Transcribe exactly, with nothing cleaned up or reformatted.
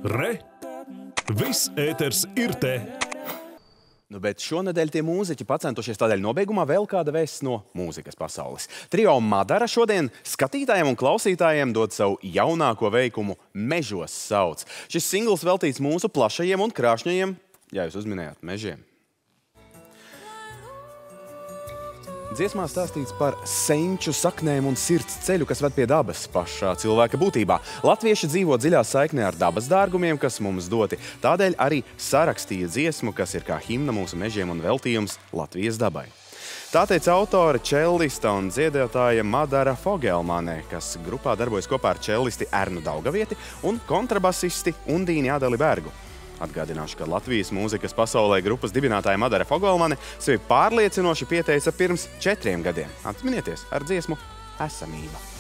Re! Viss ēters ir te! Nu, bet šonedēļ tie mūziķi pacentušies, tādēļ nobeigumā vēl kāda vēsts no mūzikas pasaules. Trio Madara šodien skatītājiem un klausītājiem dod savu jaunāko veikumu Mežos sauc. Šis singls veltīts mūsu plašajiem un krāšņajiem, ja jūs uzminējāt, mežiem. Dziesmā stāstīts par senču saknēm un sirds ceļu, kas ved pie dabas pašā cilvēka būtībā. Latvieši dzīvo dziļā saiknē ar dabas dārgumiem, kas mums doti. Tādēļ arī sarakstīja dziesmu, kas ir kā himna mūsu mežiem un veltījums Latvijas dabai. Tā teica autore, čellista un dziedātāja Madara Fogelmane, kas grupā darbojas kopā ar čellisti Ernu Daugavieti un kontrabasisti Undīni Adeli Bergu. Atgādināšu, ka Latvijas mūzikas pasaulē grupas dibinātāja Madara Fogelmane sevi pārliecinoši pieteica pirms četriem gadiem. Atminieties ar dziesmu Esamība.